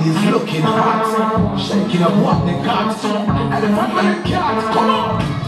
is looking hot, shaking up what they got, and the front of the cat, come on!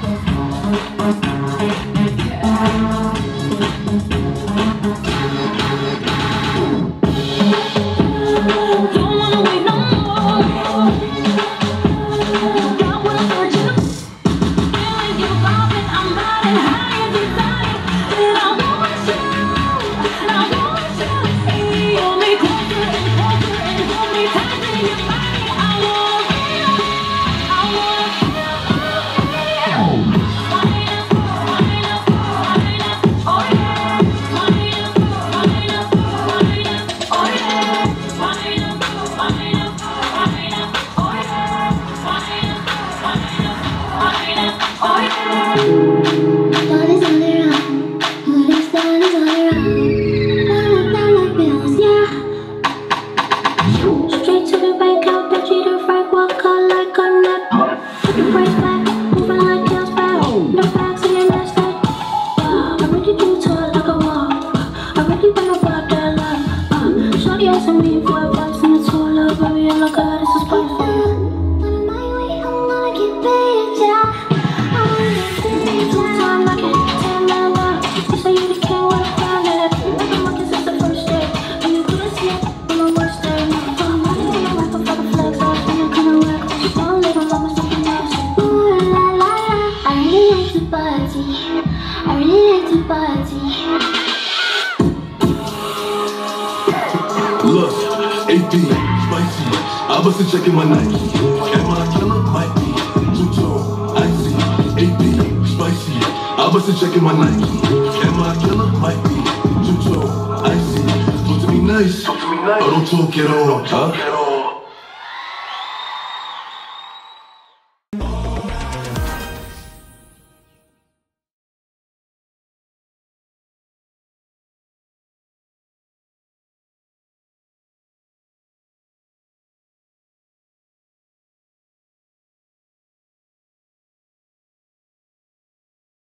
Lush, AP, spicy, I wasn't checking my Nike. Am I a killer? Might be. Too tall, icy, AP, spicy, I wasn't checking my Nike. Am I a killer? Might be. Too tall, icy, talk to me nice, or don't talk at all, huh?